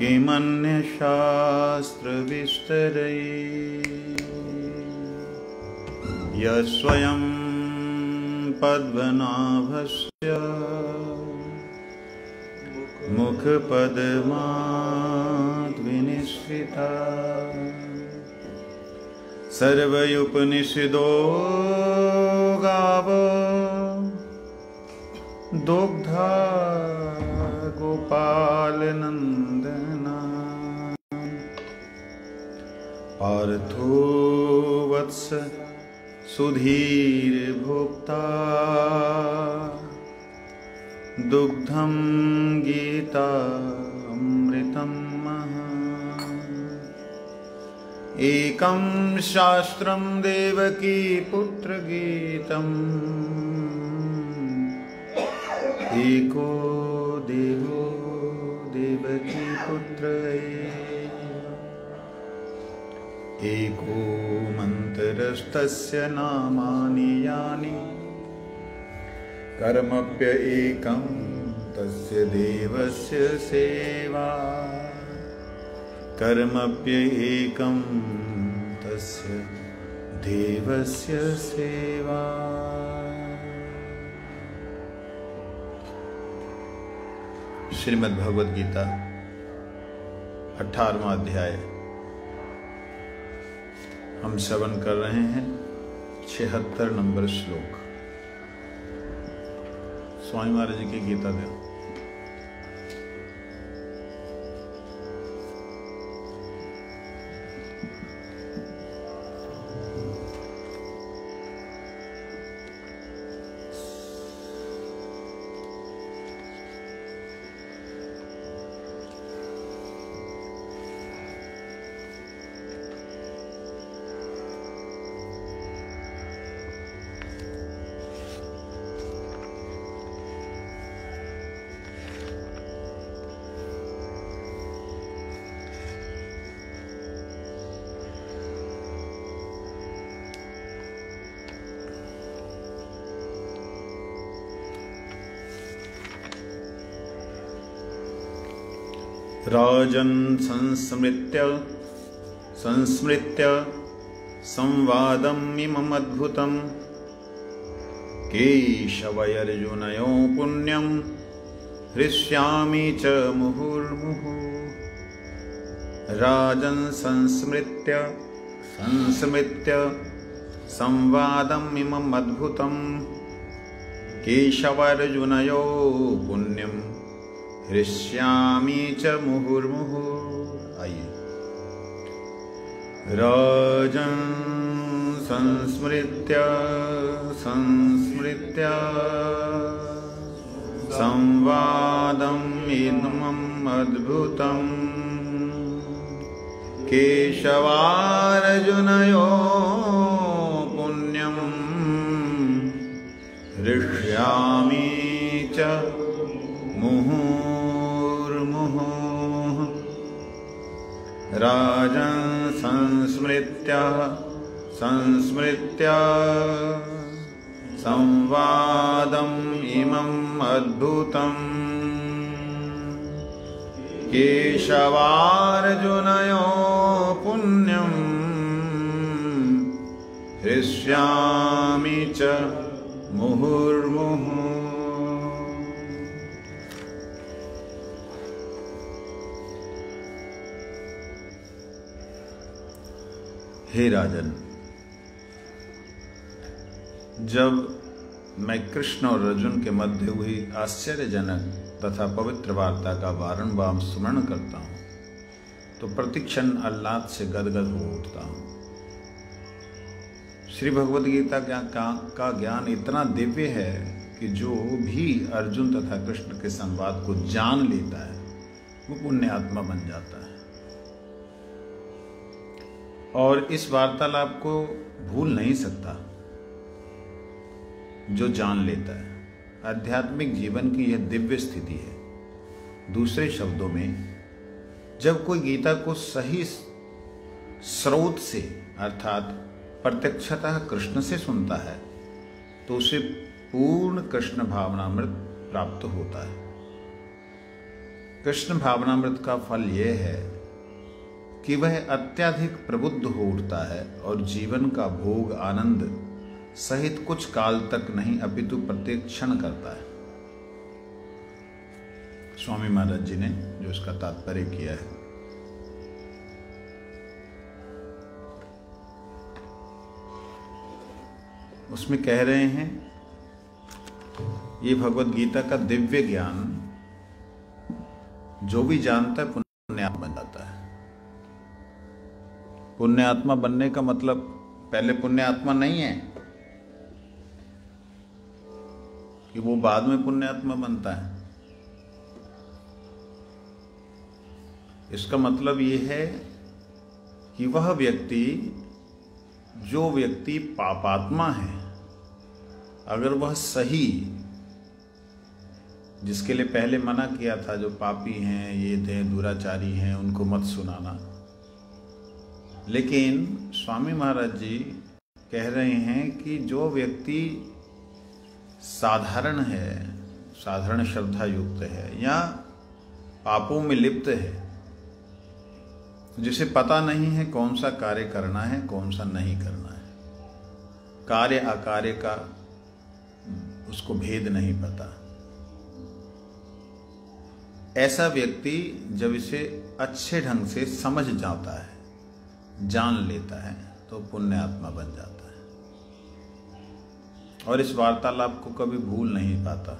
किमन्यशास्त्रविस्तरैः यस्वयं पद्मनाभस्य मुखपद्मात् विनिश्रिता सर्वयोपनिषदो गावो दुग्धा गोपालनन्दना पार्थो वत्स सुधीर्भोक्ता दुग्धं गीतामृतं महा एकं शास्त्रं देवकी पुत्रगीतम् एको देवो देवकी पुत्र एको मन्त्रस्तस्य नामानि यानि कर्मप्य एकं तस्य देवस्य सेवा कर्मप्य एकं तस्य देवस्य सेवा। श्रीमद् भगवद गीता 18वां अध्याय हम श्रवण कर रहे हैं। 76 नंबर श्लोक स्वामी महाराज जी की गीता ध्यान। राजन् संस्मृत्य संवादम् इमम् अद्भुतम् केशवैर्जुनयो पुण्यं हृष्यामि च मुहुर्मुहुः। राजन् संस्मृत्य संवादम् इमम् अद्भुतम् केशवैर्जुनयो पुण्यं हृष्यामि च मुहुर्मुहुः। आइए। राजन् संस्मृत्य संवादम् इमम् अद्भुतम् केशवार्जुनयो पुण्यं हृष्यामि च मुहुर्मुहुः। राजन् संस्मृत्य संवादम् इमम् अद्भुतम् केशवार्जुनयो पुण्यं हृष्यामि च मुहुर्मुहुः। हे राजन, जब मैं कृष्ण और अर्जुन के मध्य हुई आश्चर्यजनक तथा पवित्र वार्ता का बारंबार स्मरण करता हूँ तो प्रतिक्षण आह्लाद से गदगद हो उठता हूँ। श्री भगवद गीता का ज्ञान इतना दिव्य है कि जो भी अर्जुन तथा कृष्ण के संवाद को जान लेता है वो पुण्य आत्मा बन जाता है और इस वार्तालाप को भूल नहीं सकता जो जान लेता है। आध्यात्मिक जीवन की यह दिव्य स्थिति है। दूसरे शब्दों में, जब कोई गीता को सही स्रोत से अर्थात प्रत्यक्षतः कृष्ण से सुनता है तो उसे पूर्ण कृष्ण भावनामृत प्राप्त होता है। कृष्ण भावनामृत का फल यह है कि वह अत्यधिक प्रबुद्ध हो उठता है और जीवन का भोग आनंद सहित कुछ काल तक नहीं अपितु प्रत्येक क्षण करता है। स्वामी महाराज जी ने जो इसका तात्पर्य किया है, उसमें कह रहे हैं ये भगवत गीता का दिव्य ज्ञान जो भी जानता है पुण्यात्मा बन जाता है। पुण्यात्मा बनने का मतलब पहले पुण्यात्मा नहीं है कि वो बाद में पुण्यात्मा बनता है। इसका मतलब ये है कि वह व्यक्ति, जो व्यक्ति पापात्मा है, अगर वह सही, जिसके लिए पहले मना किया था, जो पापी हैं, ये थे दुराचारी हैं, उनको मत सुनाना, लेकिन स्वामी महाराज जी कह रहे हैं कि जो व्यक्ति साधारण है, साधारण श्रद्धा युक्त है या पापों में लिप्त है, जिसे पता नहीं है कौन सा कार्य करना है कौन सा नहीं करना है, कार्य अकार्य का उसको भेद नहीं पता, ऐसा व्यक्ति जब इसे अच्छे ढंग से समझ जाता है, जान लेता है, तो पुण्यात्मा बन जाता है और इस वार्तालाप को कभी भूल नहीं पाता।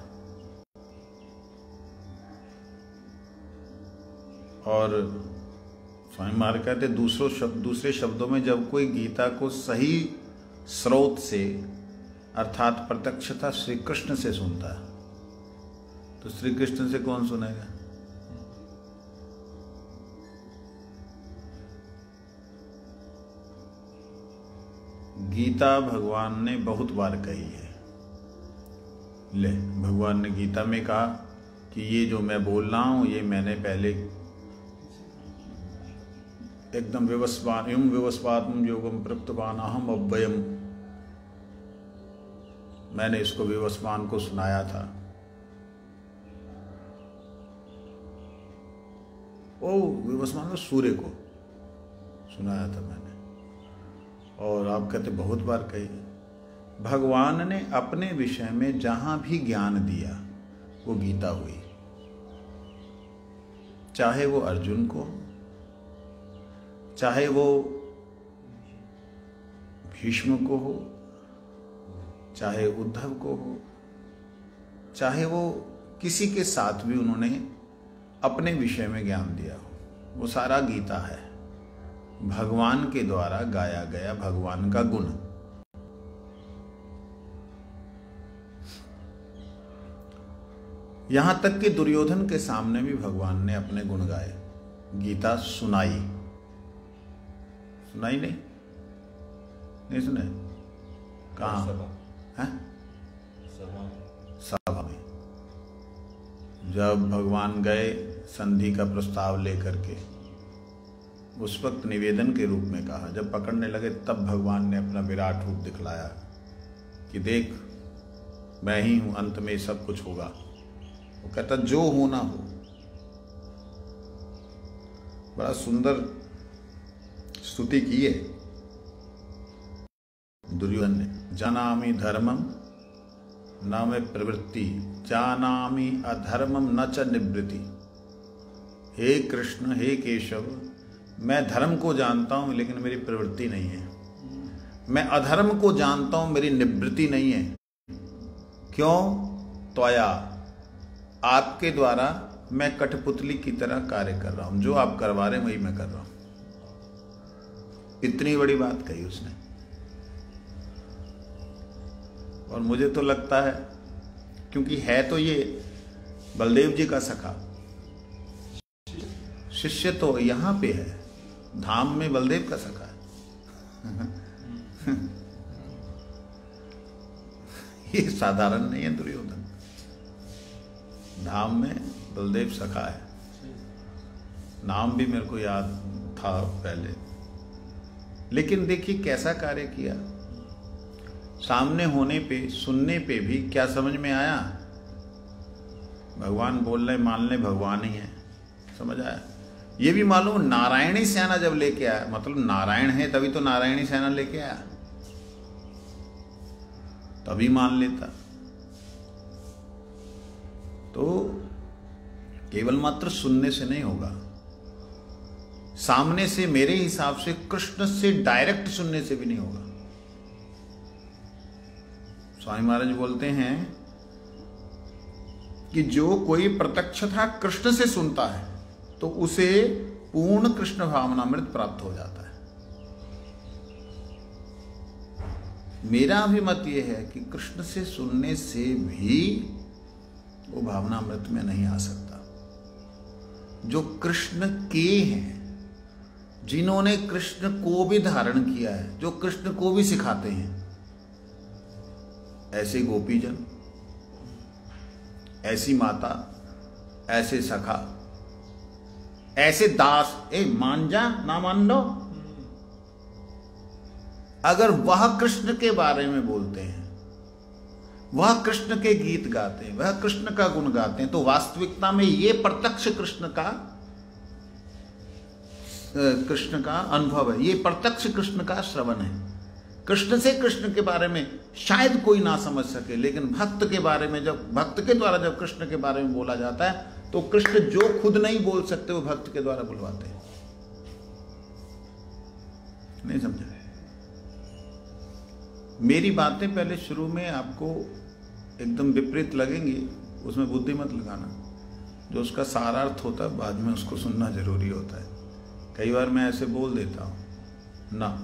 और स्वामी महाराज कहते दूसरे शब्दों में, जब कोई गीता को सही स्रोत से अर्थात प्रत्यक्षता श्री कृष्ण से सुनता है, तो श्री कृष्ण से कौन सुनेगा? गीता भगवान ने बहुत बार कही है। भगवान ने गीता में कहा कि ये जो मैं बोल रहा हूं, ये मैंने पहले एकदम विवस्वात्म योगम प्रप्तवान अहम अव्ययम, मैंने इसको विवस्वान को सुनाया था। विवस्वान को, सूर्य को सुनाया था मैंने। और आप कहते बहुत बार कही। भगवान ने अपने विषय में जहां भी ज्ञान दिया वो गीता हुई, चाहे वो अर्जुन को, चाहे वो भीष्म को हो, चाहे उद्धव को हो, चाहे वो किसी के साथ भी उन्होंने अपने विषय में ज्ञान दिया हो, वो सारा गीता है, भगवान के द्वारा गाया गया भगवान का गुण। यहां तक कि दुर्योधन के सामने भी भगवान ने अपने गुण गाए, गीता सुनाई नहीं सुने? कहाँ? सभा में जब भगवान गए संधि का प्रस्ताव लेकर के, उस वक्त निवेदन के रूप में कहा। जब पकड़ने लगे तब भगवान ने अपना विराट रूप दिखलाया कि देख मैं ही हूं, अंत में सब कुछ होगा। वो कहता जो होना हो। बड़ा सुंदर स्तुति की है दुर्योधन ने। जानामि धर्मम न मे प्रवृत्ति, जानामि अधर्मम न च निवृत्ति। हे कृष्ण, हे केशव, मैं धर्म को जानता हूं लेकिन मेरी प्रवृत्ति नहीं है। मैं अधर्म को जानता हूं, मेरी निवृत्ति नहीं है। क्यों? त्वया, आपके द्वारा मैं कठपुतली की तरह कार्य कर रहा हूं, जो आप करवा रहे हैं वही मैं कर रहा हूं। इतनी बड़ी बात कही उसने। और मुझे तो लगता है, क्योंकि है तो ये बलदेव जी का सखा, शिष्य तो यहां पे है, धाम में बलदेव का सखा है। ये साधारण नहीं है दुर्योधन, धाम में बलदेव सखा है। नाम भी मेरे को याद था पहले, लेकिन देखिए कैसा कार्य किया। सामने होने पे, सुनने पे भी क्या समझ में आया? भगवान बोल रहे, मान ले भगवान ही है, समझ आया? ये भी मालूम नारायणी सेना जब लेके आया, मतलब नारायण है तभी तो नारायणी सेना लेके आया, तभी मान लेता। तो केवल मात्र सुनने से नहीं होगा, सामने से मेरे हिसाब से कृष्ण से डायरेक्ट सुनने से भी नहीं होगा। स्वामी महाराज बोलते हैं कि जो कोई प्रत्यक्षतः कृष्ण से सुनता है तो उसे पूर्ण कृष्ण भावनामृत प्राप्त हो जाता है। मेरा अभिमत यह है कि कृष्ण से सुनने से भी वो भावनामृत में नहीं आ सकता। जो कृष्ण के हैं, जिन्होंने कृष्ण को भी धारण किया है, जो कृष्ण को भी सिखाते हैं, ऐसे गोपीजन, ऐसी माता, ऐसे सखा, ऐसे दास, मान जा ना मान लो, अगर वह कृष्ण के बारे में बोलते हैं, वह कृष्ण के गीत गाते हैं, वह कृष्ण का गुण गाते हैं, तो वास्तविकता में ये प्रत्यक्ष कृष्ण का अनुभव है, ये प्रत्यक्ष कृष्ण का श्रवण है। कृष्ण से कृष्ण के बारे में शायद कोई ना समझ सके, लेकिन भक्त के बारे में, जब भक्त के द्वारा जब कृष्ण के बारे में बोला जाता है तो कृष्ण जो खुद नहीं बोल सकते वो भक्त के द्वारा बुलवाते हैं। नहीं समझे? मेरी बातें पहले शुरू में आपको एकदम विपरीत लगेंगी, उसमें बुद्धि मत लगाना। जो उसका सारार्थ होता है बाद में उसको सुनना जरूरी होता है। कई बार मैं ऐसे बोल देता हूं ना,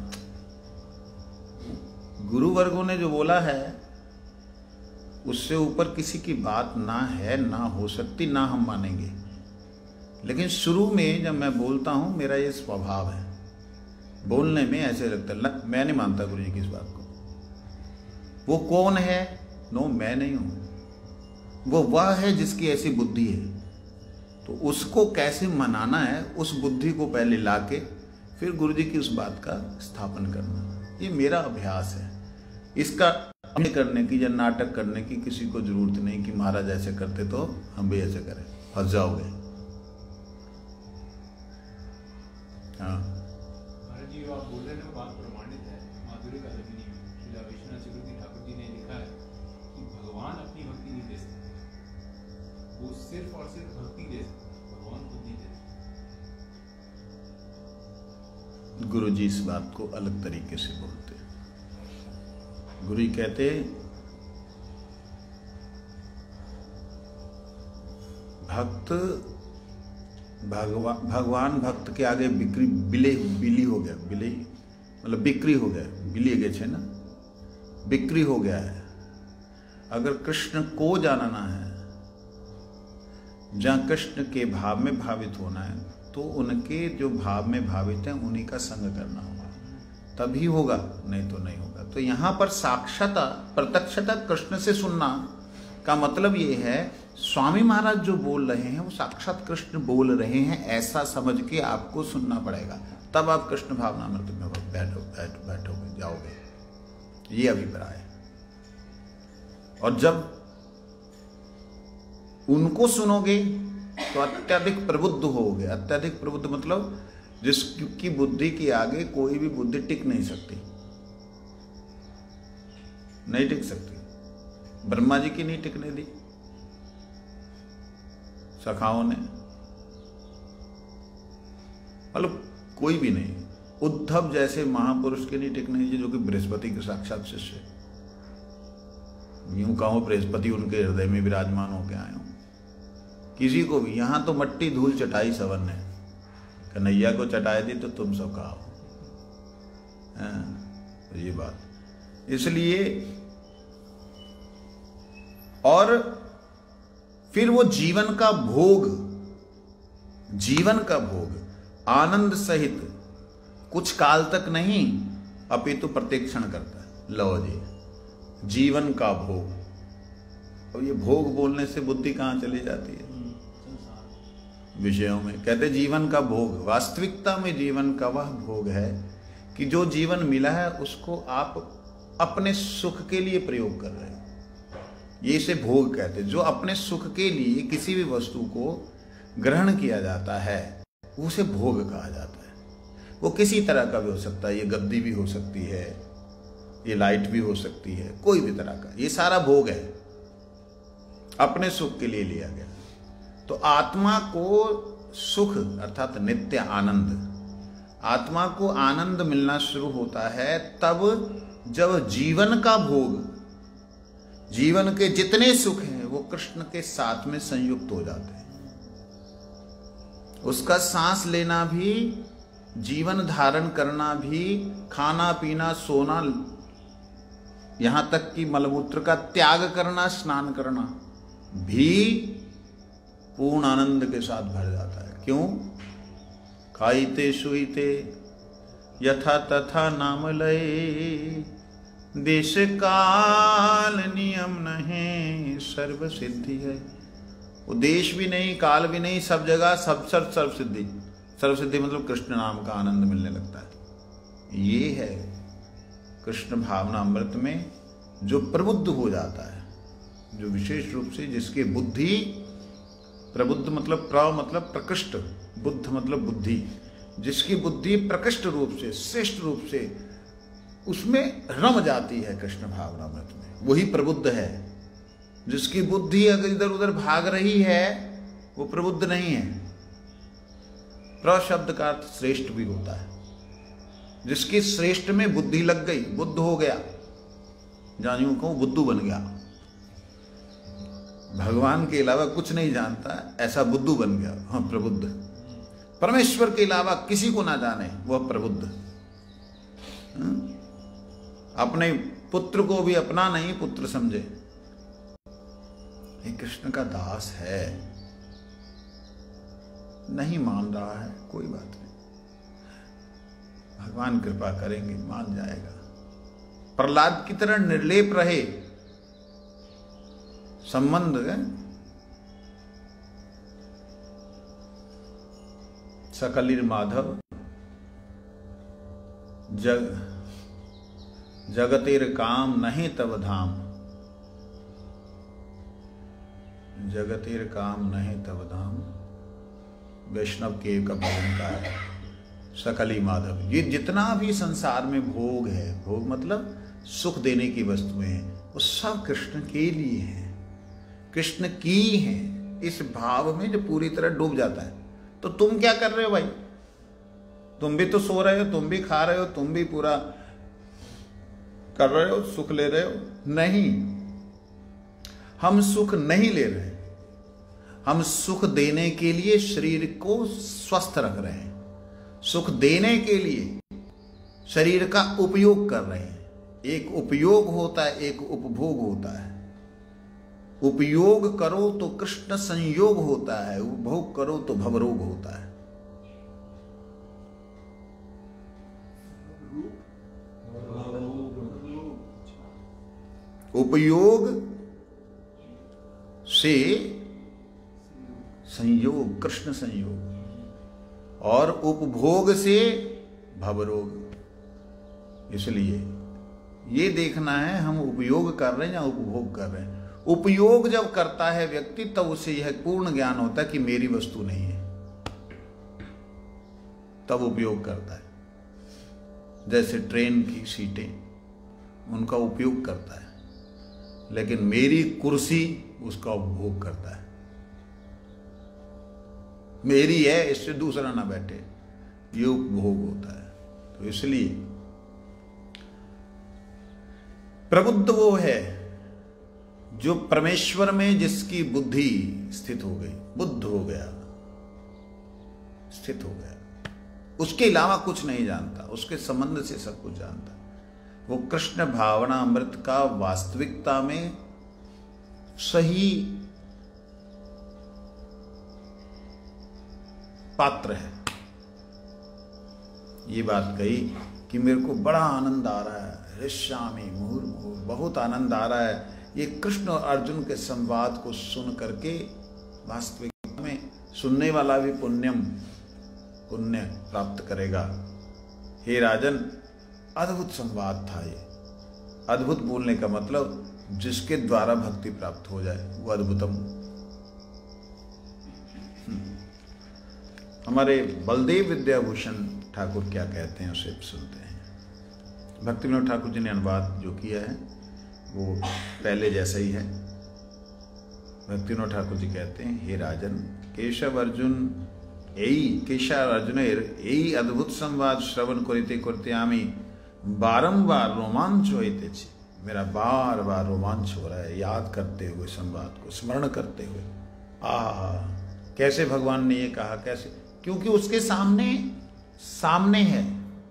गुरु वर्गों ने जो बोला है उससे ऊपर किसी की बात ना है, ना हो सकती, ना हम मानेंगे। लेकिन शुरू में जब मैं बोलता हूं, मेरा ये स्वभाव है, बोलने में ऐसे लगता है मैं नहीं मानता गुरु जी की इस बात को। वो कौन है? नो, मैं नहीं हूं। वो वह है जिसकी ऐसी बुद्धि है। तो उसको कैसे मनाना है, उस बुद्धि को पहले लाके फिर गुरु जी की उस बात का स्थापन करना, ये मेरा अभ्यास है। इसका करने की या नाटक करने की किसी को जरूरत नहीं कि महाराज ऐसे करते तो हम भी ऐसे करें, फंस जाओगे। हाँ महाराज जी, आप बोल रहे हैं बात प्रमाणित है, माधुर्य का लगी नहीं। श्री विश्वनाथ चक्रवर्ती ठाकुर जी ने लिखा है कि भगवान अपनी भक्ति नहीं दे सकते, वो सिर्फ और सिर्फ भक्ति दे सकते, भगवान खुद नहीं दे सकते। गुरु जी इस बात को अलग तरीके से बोलते। गुरु जी कहते भक्त भगवान भक्त के आगे बिली हो गया, बिली मतलब बिक्री हो गया, बिली गए छे ना, बिक्री हो गया है। अगर कृष्ण को जानना है, जहां कृष्ण के भाव में भावित होना है, तो उनके जो भाव में भावित हैं उन्हीं का संग करना होगा, तभी होगा, नहीं तो नहीं होगा। तो यहां पर साक्षात प्रत्यक्षता कृष्ण से सुनना का मतलब ये है, स्वामी महाराज जो बोल रहे हैं वो साक्षात कृष्ण बोल रहे हैं, ऐसा समझ के आपको सुनना पड़ेगा, तब आप कृष्ण भावनामृत में बैठोगे, जाओगे। ये अभिप्राय है। और जब उनको सुनोगे तो अत्यधिक प्रबुद्ध होगे। अत्यधिक प्रबुद्ध मतलब जिसकी बुद्धि के आगे कोई भी बुद्धि टिक नहीं सकती, नहीं टिक सकती। ब्रह्मा जी की नहीं टिकने दी सखाओं ने, मतलब कोई भी नहीं। उद्धव जैसे महापुरुष के नहीं टिकने दी, जो कि बृहस्पति के साक्षात शिष्य, यूं कहो बृहस्पति उनके हृदय में विराजमान होके आए हो। किसी को भी, यहां तो मट्टी धूल चटाई सवन ने, कन्हैया को चटाई दी तो तुम सब कहा। तो ये बात इसलिए, और फिर वो जीवन का भोग आनंद सहित कुछ काल तक नहीं, अपितु प्रतीक्षण करता है। लो जी, जीवन का भोग। अब ये भोग बोलने से बुद्धि कहां चली जाती है विषयों में। कहते जीवन का भोग, वास्तविकता में जीवन का वह भोग है कि जो जीवन मिला है उसको आप अपने सुख के लिए प्रयोग कर रहे हैं, ये इसे भोग कहते हैं। जो अपने सुख के लिए किसी भी वस्तु को ग्रहण किया जाता है उसे भोग कहा जाता है। वो किसी तरह का भी हो सकता है, ये गद्दी भी हो सकती है, ये लाइट भी हो सकती है, कोई भी तरह का, ये सारा भोग है, अपने सुख के लिए लिया गया। तो आत्मा को सुख अर्थात नित्य आनंद, आत्मा को आनंद मिलना शुरू होता है तब जब जीवन का भोग, जीवन के जितने सुख हैं वो कृष्ण के साथ में संयुक्त हो जाते हैं। उसका सांस लेना भी, जीवन धारण करना भी, खाना पीना सोना, यहां तक कि मलमूत्र का त्याग करना, स्नान करना भी पूर्ण आनंद के साथ भर जाता है। क्यों? खाईते सुईते यथा तथा नाम लय, देश काल नियम नहीं सर्व सिद्धि है। वो देश भी नहीं, काल भी नहीं, सब जगह सब सर्व सिद्धि। सर्व सिद्धि मतलब कृष्ण नाम का आनंद मिलने लगता है। ये है कृष्ण भावना अमृत में जो प्रबुद्ध हो जाता है, जो विशेष रूप से जिसके बुद्धि, प्रबुद्ध मतलब प्र मतलब प्रकृष्ट, बुद्ध मतलब बुद्धि, जिसकी बुद्धि प्रकृष्ट रूप से, श्रेष्ठ रूप से उसमें रम जाती है कृष्ण भावना अमृत में, वही प्रबुद्ध है। जिसकी बुद्धि अगर इधर उधर भाग रही है वो प्रबुद्ध नहीं है। प्र शब्द का अर्थ श्रेष्ठ भी होता है। जिसकी श्रेष्ठ में बुद्धि लग गई, बुद्ध हो गया, जानियों को बुद्धू बन गया, भगवान के अलावा कुछ नहीं जानता, ऐसा बुद्धू बन गया, हाँ प्रबुद्ध। परमेश्वर के अलावा किसी को ना जाने वह प्रबुद्ध। अपने पुत्र को भी अपना नहीं पुत्र समझे, ये कृष्ण का दास है। नहीं मान रहा है, कोई बात नहीं, भगवान कृपा करेंगे, मान जाएगा। प्रहलाद की तरह निर्लेप रहे, संबंध है। सकलिर माधव जगतेर काम नहीं तब धाम, जगतेर काम नहीं तब धाम, वैष्णव के का भजन का है। सकली माधव, ये जितना भी संसार में भोग है, भोग मतलब सुख देने की वस्तुएं हैं, वो सब कृष्ण के लिए हैं, कृष्ण की हैं। इस भाव में जो पूरी तरह डूब जाता है। तो तुम क्या कर रहे हो भाई? तुम भी तो सो रहे हो, तुम भी खा रहे हो, तुम भी पूरा कर रहे हो, सुख ले रहे हो? नहीं, हम सुख नहीं ले रहे, हम सुख देने के लिए शरीर को स्वस्थ रख रहे हैं, सुख देने के लिए शरीर का उपयोग कर रहे हैं। एक उपयोग होता है, एक उपभोग होता है। उपयोग करो तो कृष्ण संयोग होता है, उपभोग करो तो भवरोग होता है। उपयोग से संयोग, कृष्ण संयोग, और उपभोग से भवरोग। इसलिए ये देखना है हम उपयोग कर रहे हैं या उपभोग कर रहे हैं। उपयोग जब करता है व्यक्ति तब उसे यह पूर्ण ज्ञान होता है कि मेरी वस्तु नहीं है, तब उपयोग करता है। जैसे ट्रेन की सीटें, उनका उपयोग करता है, लेकिन मेरी कुर्सी उसका उपभोग करता है। मेरी है, इससे दूसरा ना बैठे, ये उपभोग होता है। तो इसलिए प्रबुद्ध वो है जो परमेश्वर में जिसकी बुद्धि स्थित हो गई, बुद्ध हो गया, स्थित हो गया, उसके अलावा कुछ नहीं जानता, उसके संबंध से सब कुछ जानता। वो कृष्ण भावना अमृत का वास्तविकता में सही पात्र है। ये बात कही कि मेरे को बड़ा आनंद आ रहा है, हृष्यामि मुहुर्मुहुः, बहुत आनंद आ रहा है। ये कृष्ण और अर्जुन के संवाद को सुन करके वास्तविक में सुनने वाला भी पुण्य प्राप्त करेगा। हे राजन, अद्भुत संवाद था ये। अद्भुत बोलने का मतलब जिसके द्वारा भक्ति प्राप्त हो जाए वो अद्भुतम। हमारे बलदेव विद्याभूषण ठाकुर क्या कहते हैं उसे सुनते हैं। भक्ति विनोद ठाकुर जी ने अनुवाद जो किया है वो पहले जैसा ही है। भक्ति विनोद ठाकुर जी कहते हैं, हे राजन, केशव अर्जुन यही अद्भुत संवाद श्रवण करते आमी बारंबार रोमांच होते छे। मेरा बार बार रोमांच हो रहा है याद करते हुए, संवाद को स्मरण करते हुए। कैसे भगवान ने ये कहा, कैसे, क्योंकि उसके सामने है,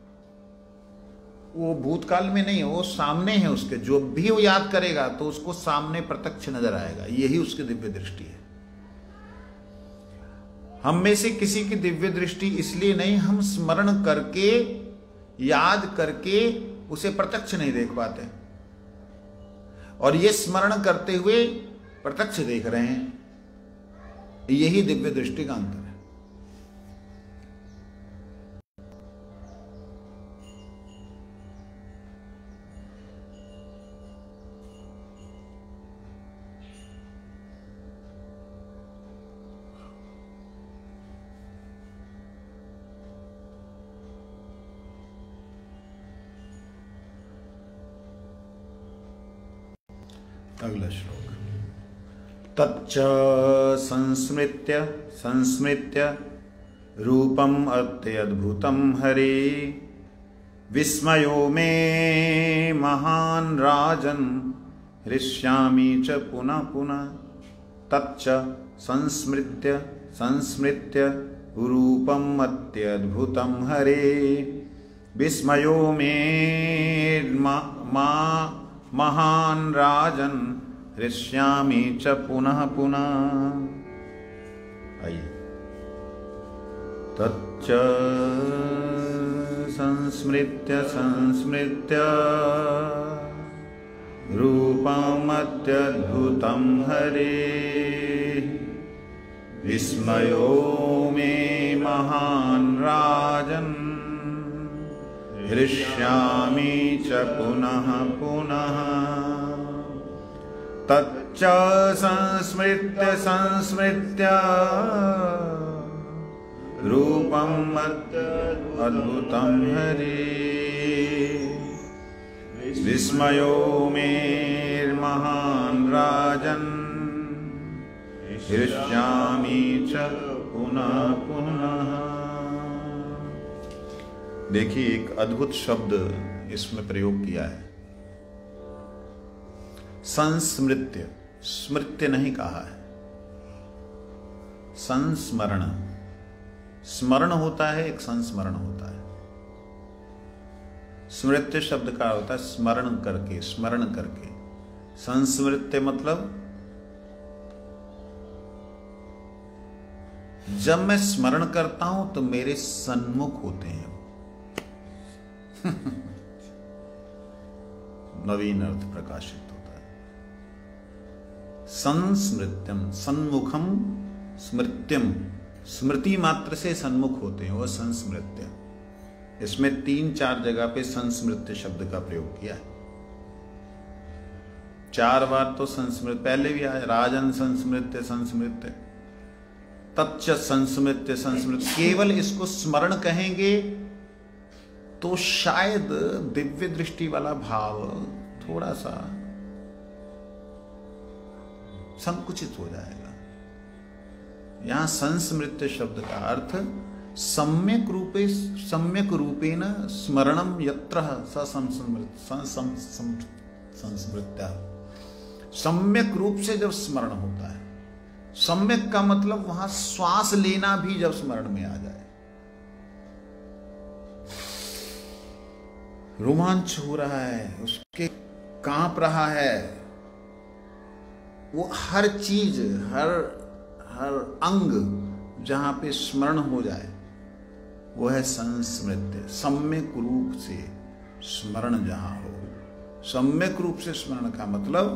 वो भूतकाल में नहीं है, वो सामने है उसके। जो भी वो याद करेगा तो उसको सामने प्रत्यक्ष नजर आएगा। यही उसकी दिव्य दृष्टि है। हम में से किसी की दिव्य दृष्टि इसलिए नहीं, हम स्मरण करके याद करके उसे प्रत्यक्ष नहीं देख पाते, और ये स्मरण करते हुए प्रत्यक्ष देख रहे हैं। यही दिव्य दृष्टि का अंतर है। अगला श्लोक। तच्च संस्मृत्य रूपम अत्यद्भुतम हरे, विस्मयो मे महान राजन, हृष्यामि च पुनः पुनः। तच्च संस्मृत्य रूपम अत्यद्भुतम हरे, विस्मयो मे महान राजन, हृष्यामि च पुनः पुनः। आइए। तच्च संस्मृत्य रूपमत्यद्भुतं हरे, विस्मयो मे महान राजन, हृष्यामि च पुनः पुनः। तच्च संस्मृत्य रूपम् अद्भुतं हरे, विस्मयो मे महान राजन, हृष्यामि च पुनः पुनः। देखिए, एक अद्भुत शब्द इसमें प्रयोग किया है, संस्मृत्य। स्मृत्य नहीं कहा है, संस्मरण। स्मरण होता है, एक संस्मरण होता है। स्मृत्य शब्द का होता है स्मरण करके, स्मरण करके। संस्मृत्य मतलब जब मैं स्मरण करता हूं तो मेरे सन्मुख होते हैं। नवीन अर्थ प्रकाशित होता है। संस्मृत्यम, सन्मुखम, स्मृत्यम, स्मृति मात्र से सन्मुख होते हैं, वह संस्मृत्य। इसमें 3-4 जगह पे संस्मृत्य शब्द का प्रयोग किया है। 4 बार तो संस्मृत, पहले भी आया, राजन संस्मृत्य संस्मृत्य, तच्च संस्मृत्य संस्मृत्य। केवल इसको स्मरण कहेंगे तो शायद दिव्य दृष्टि वाला भाव थोड़ा सा संकुचित हो जाएगा। यहां संस्मृत्य शब्द का अर्थ सम्यक रूपेण स्मरणम यत्र संस्मृत्या। सम्यक रूप से जब स्मरण होता है, सम्यक का मतलब वहां श्वास लेना भी जब स्मरण में आ जाए, रोमांच हो रहा है, उसके कांप रहा है, वो हर चीज, हर अंग जहां पे स्मरण हो जाए वो है संस्मृत्य। सम्यक रूप से स्मरण जहां हो, सम्यक रूप से स्मरण का मतलब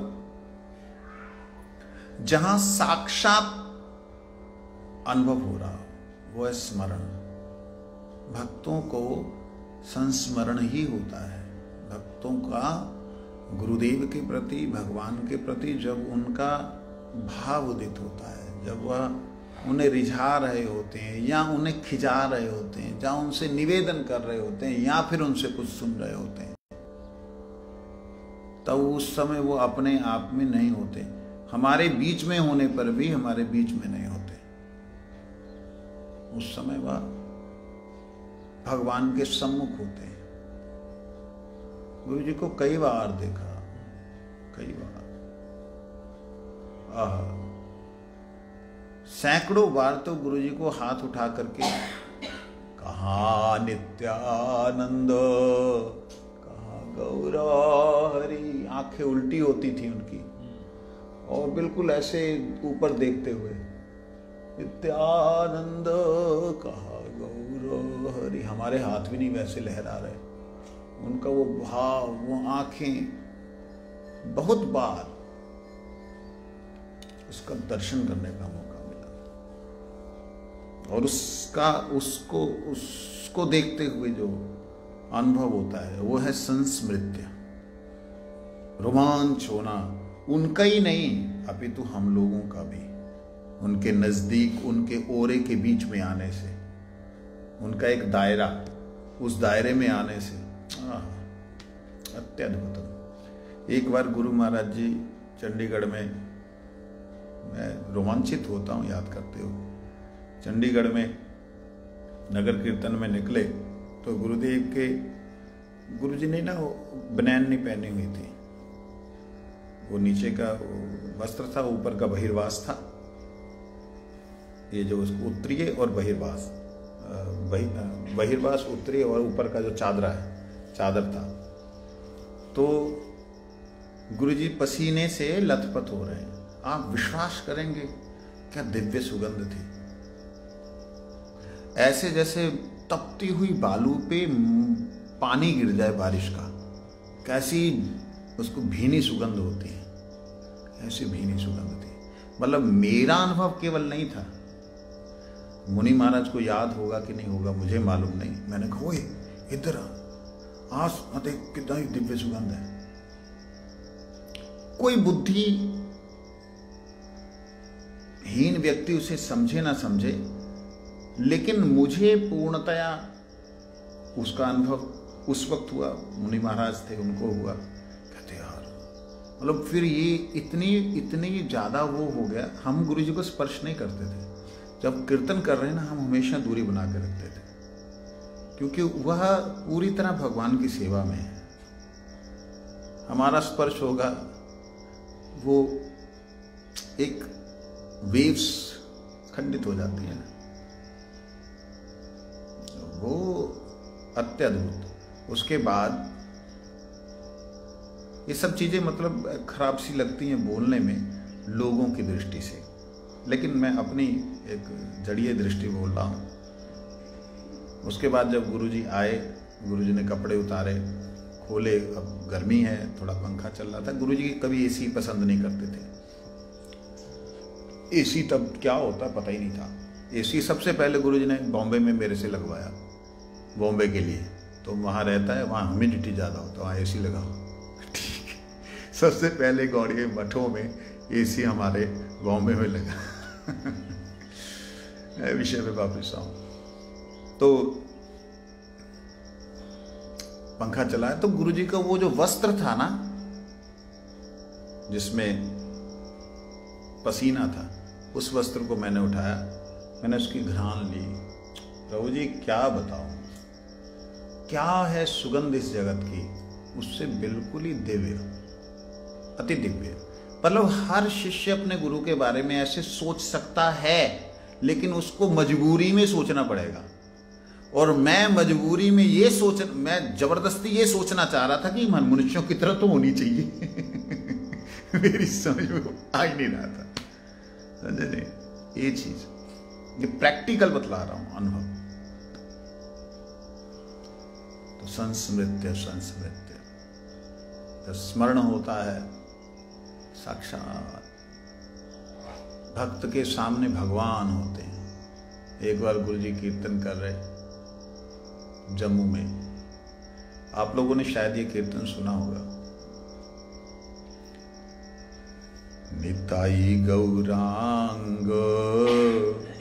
जहां साक्षात अनुभव हो रहा हो, वो है स्मरण। भक्तों को संस्मरण ही होता है। भक्तों का गुरुदेव के प्रति, भगवान के प्रति जब उनका भाव उदित होता है, जब वह उन्हें रिझा रहे होते हैं या उन्हें खिंचा रहे होते हैं, जहाँ उनसे निवेदन कर रहे होते हैं या फिर उनसे कुछ सुन रहे होते हैं, तब उस समय वो अपने आप में नहीं होते। हमारे बीच में होने पर भी हमारे बीच में नहीं होते। उस समय वह भगवान के सम्मुख होते हैं। गुरु जी को कई बार देखा, कई बार, सैकड़ों बार तो गुरु जी को हाथ उठा करके कहा नित्यानंद, कहा गौरा हरि, आंखें उल्टी होती थी उनकी और बिल्कुल ऐसे ऊपर देखते हुए नित्यानंद, कहा गौरा हरि। हमारे हाथ भी नहीं वैसे लहरा रहे, उनका वो भाव, वो आंखें, बहुत बार उसका दर्शन करने का मौका मिला। और उसको देखते हुए जो अनुभव होता है वो है संस्मृत्य, रोमांच होना, उनका ही नहीं अपितु हम लोगों का भी, उनके नजदीक, उनके ओरे के बीच में आने से, उनका एक दायरा, उस दायरे में आने से अत्यद्भुत। एक बार गुरु महाराज जी चंडीगढ़ में, मैं रोमांचित होता हूँ याद करते हुए, चंडीगढ़ में नगर कीर्तन में निकले तो गुरु जी ने ना बनैन नहीं पहनी हुई थी, वो नीचे का वस्त्र था, ऊपर का बहिर्वास था। ये जो उसको उत्तरीय और बहिर्वास, बहिर्वास उत्तरीय और ऊपर का जो चादर था। तो गुरुजी पसीने से लथपथ हो रहे हैं। आप विश्वास करेंगे क्या दिव्य सुगंध थी, ऐसे जैसे तपती हुई बालू पे पानी गिर जाए बारिश का, कैसी उसको भीनी सुगंध होती है, ऐसी भीनी सुगंध थी। मतलब मेरा अनुभव केवल नहीं था, मुनि महाराज को याद होगा कि नहीं होगा मुझे मालूम नहीं। मैंने कहा ओए इधर आस देख कितना ही दिव्य सुगंध है। कोई बुद्धि हीन व्यक्ति उसे समझे ना समझे, लेकिन मुझे पूर्णतया उसका अनुभव उस वक्त हुआ। मुनि महाराज थे, उनको हुआ। कहते यार, मतलब फिर ये इतनी ज्यादा वो हो गया, हम गुरु जी को स्पर्श नहीं करते थे। जब कीर्तन कर रहे हैं ना, हम हमेशा दूरी बना के रखते थे, क्योंकि वह पूरी तरह भगवान की सेवा में है। हमारा स्पर्श होगा, वो एक वेव्स खंडित हो जाती है, वो अत्यद्भुत। उसके बाद ये सब चीजें मतलब खराब सी लगती हैं बोलने में लोगों की दृष्टि से, लेकिन मैं अपनी एक जड़ीय दृष्टि बोल रहा हूँ। उसके बाद जब गुरुजी आए, गुरुजी ने कपड़े उतारे, खोले, अब गर्मी है, थोड़ा पंखा चल रहा था। गुरुजी कभी एसी पसंद नहीं करते थे। एसी तब क्या होता है पता ही नहीं था। एसी सबसे पहले गुरुजी ने बॉम्बे में मेरे से लगवाया, बॉम्बे के लिए। तो वहाँ रहता है, वहाँ ह्यूमिडिटी ज़्यादा होता है, वहाँ एसी लगाओ, ठीक है। सबसे पहले गौड़िये मठों में एसी हमारे बॉम्बे में लगा। विषय पे वापिस आऊं तो पंखा चलाया, तो गुरुजी का वो जो वस्त्र था ना, जिसमें पसीना था, उस वस्त्र को मैंने उठाया, मैंने उसकी घ्राण ली। प्रभु जी क्या बताऊं, क्या है सुगंध इस जगत की, उससे बिल्कुल ही दिव्य, अति दिव्य। मतलब हर शिष्य अपने गुरु के बारे में ऐसे सोच सकता है, लेकिन उसको मजबूरी में सोचना पड़ेगा। और मैं मजबूरी में मैं जबरदस्ती ये सोचना चाह रहा था कि मनुष्यों की तरह तो होनी चाहिए। मेरी समझ में आ ही नहीं रहा था, समझे नहीं। ये चीज, ये प्रैक्टिकल बतला रहा हूं अनुभव। तो संस्मृत्य जब स्मरण होता है, साक्षात भक्त के सामने भगवान होते हैं। एक बार गुरु जी कीर्तन कर रहे जम्मू में, आप लोगों ने शायद ये कीर्तन सुना होगा। निताई गौरांग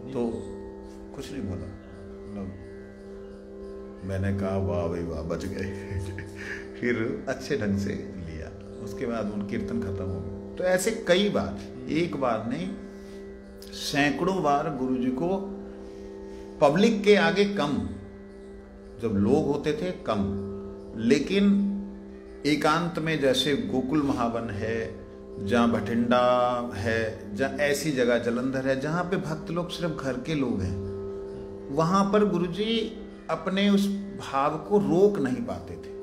तो कुछ नहीं बोला। मतलब मैंने कहा वाह भाई वाह, बच गए। फिर अच्छे ढंग से लिया। उसके बाद उन कीर्तन खत्म हो गया। तो ऐसे कई बार, एक बार नहीं सैकड़ों बार गुरुजी को पब्लिक के आगे कम, जब लोग होते थे कम, लेकिन एकांत में जैसे गोकुल महावन है, जहाँ भटिंडा है, जहाँ ऐसी जगह जलंधर है जहाँ पे भक्त लोग सिर्फ घर के लोग हैं, वहाँ पर गुरुजी अपने उस भाव को रोक नहीं पाते थे।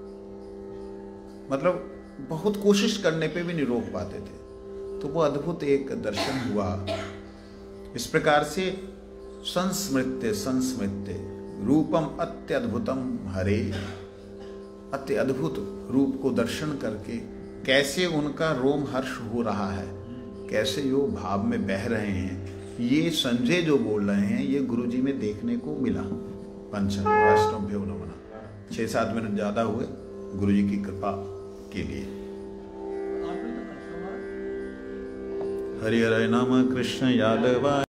मतलब बहुत कोशिश करने पे भी नहीं रोक पाते थे। तो वो अद्भुत एक दर्शन हुआ। इस प्रकार से संस्मृत्य संस्मृत्य रूपम अत्यद्भुतम हरे, अति अद्भुत रूप को दर्शन करके कैसे उनका रोम हर्ष हो रहा है, कैसे यो भाव में बह रहे हैं, ये संजय जो बोल रहे हैं ये गुरुजी में देखने को मिला। पंचम वैष्णव्यो नमः। 6-7 मिनट ज्यादा हुए गुरुजी की कृपा के लिए। हरि हरि नाम कृष्ण यादव।